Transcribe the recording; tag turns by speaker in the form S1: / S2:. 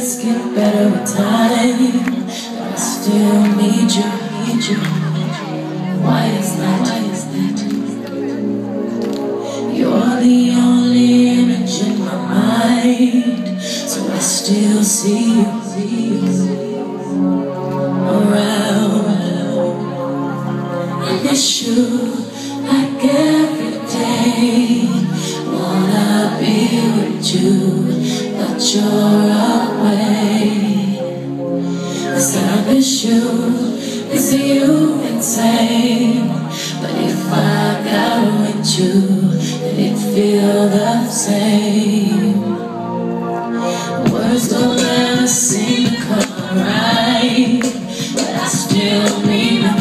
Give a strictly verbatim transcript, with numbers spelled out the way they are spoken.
S1: things get better with time, but I still need you, need you. Why is that? Why is that? You're the only image in my mind, so I still see you, see you around. I miss you like every day. Wanna be with you, but you're away. 'Cause I miss you, miss you insane. But if I got with you, then it'd feel the same. Words don't ever seem to come right, but I still mean